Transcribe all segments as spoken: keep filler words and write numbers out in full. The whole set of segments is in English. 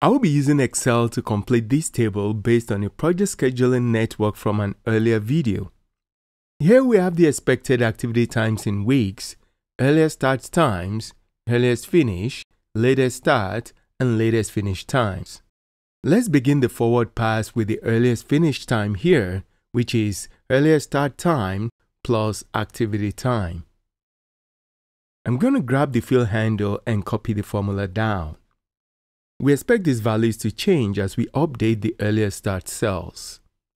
I will be using Excel to complete this table based on a project scheduling network from an earlier video. Here we have the expected activity times in weeks, earliest start times, earliest finish, latest start, and latest finish times. Let's begin the forward pass with the earliest finish time here, which is earliest start time plus activity time. I'm going to grab the fill handle and copy the formula down. We expect these values to change as we update the earliest start cells.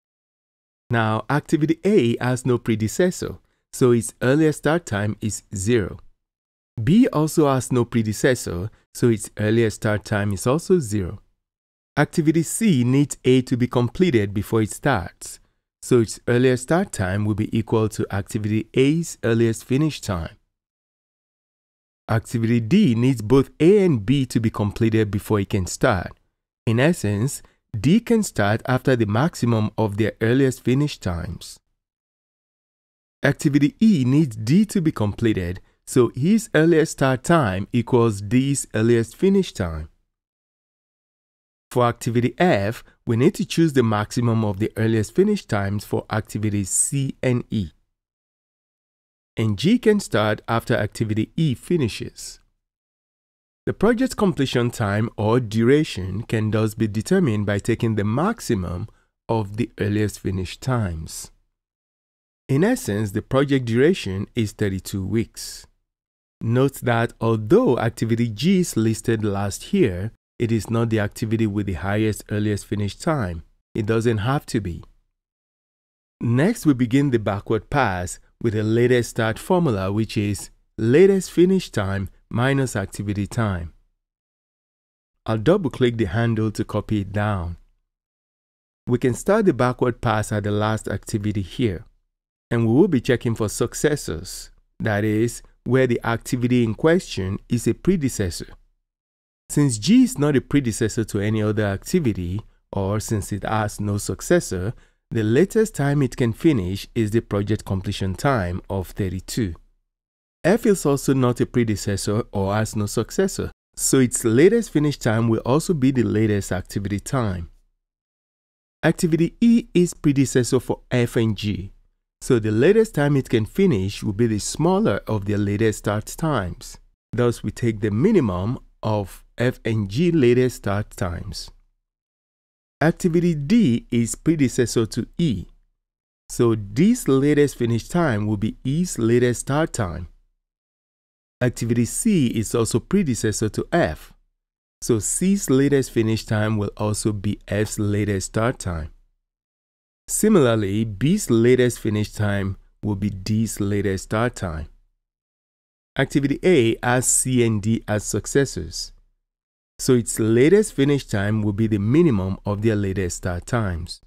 Now, activity A has no predecessor, so its earliest start time is zero. B also has no predecessor, so its earliest start time is also zero. Activity C needs A to be completed before it starts, so its earliest start time will be equal to activity A's earliest finish time. Activity D needs both A and B to be completed before it can start. In essence, D can start after the maximum of their earliest finish times. Activity E needs D to be completed, so his earliest start time equals D's earliest finish time. For activity F, we need to choose the maximum of the earliest finish times for activities C and E. And G can start after activity E finishes. The project's completion time or duration can thus be determined by taking the maximum of the earliest finish times. In essence, the project duration is thirty-two weeks. Note that although activity G is listed last here, it is not the activity with the highest earliest finish time. It doesn't have to be. Next, we begin the backward pass with the latest start formula, which is latest finish time minus activity time. I'll double-click the handle to copy it down. We can start the backward pass at the last activity here, and we will be checking for successors, that is, where the activity in question is a predecessor. Since G is not a predecessor to any other activity, or since it has no successor, the latest time it can finish is the project completion time of thirty-two. F is also not a predecessor or has no successor, so its latest finish time will also be the latest activity time. Activity E is predecessor for F and G, so the latest time it can finish will be the smaller of their latest start times. Thus, we take the minimum of F and G latest start times. Activity D is predecessor to E, so D's latest finish time will be E's latest start time. Activity C is also predecessor to F, so C's latest finish time will also be F's latest start time. Similarly, B's latest finish time will be D's latest start time. Activity A has C and D as successors, so its latest finish time will be the minimum of their latest start times.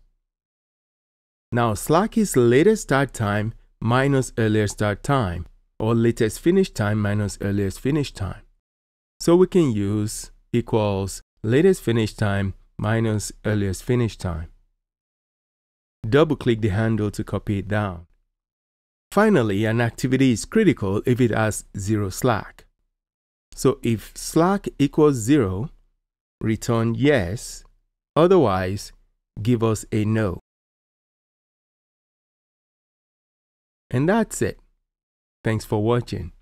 Now, slack is latest start time minus earliest start time, or latest finish time minus earliest finish time. So we can use equals latest finish time minus earliest finish time. Double-click the handle to copy it down. Finally, an activity is critical if it has zero slack. So if slack equals zero, return yes, otherwise give us a no. And that's it. Thanks for watching.